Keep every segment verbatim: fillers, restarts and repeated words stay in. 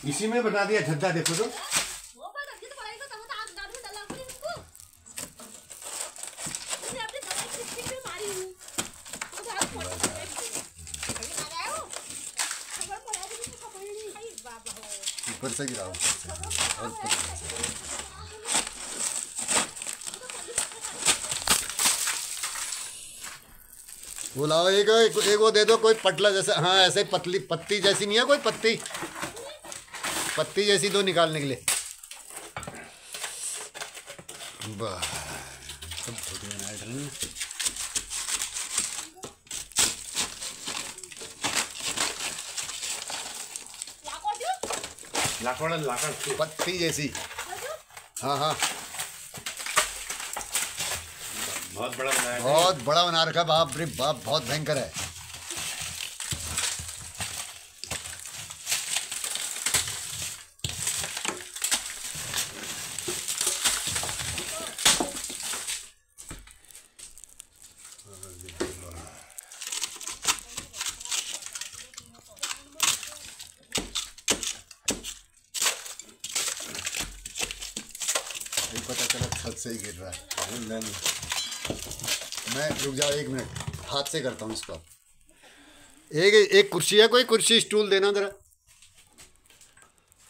इसी में बना दिया झद्दा, देखो तो। ऊपर से गिरा वो लाओ, एक, एक एक वो दे दो कोई पटला जैसे, हाँ ऐसे पतली पत्ती जैसी नहीं है कोई पत्ती, पत्ती जैसी दो निकालने के लिए। वाह सब छोटी बनाए थे। लाकड़ लाकड़ पत्ती जैसी। हाँ हाँ बहुत बड़ा बनाया, बहुत बड़ा बना रखा। बाप रे बाप, बहुत भयंकर है। पता चला छत से ही गिर रहा है। मैं रुक जाओ एक मिनट, हाथ से करता हूँ इसको। एक एक कुर्सी है, कोई कुर्सी स्टूल देना जरा।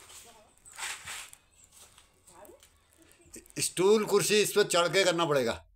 स्टूल कुर्सी इस पर चढ़ के करना पड़ेगा।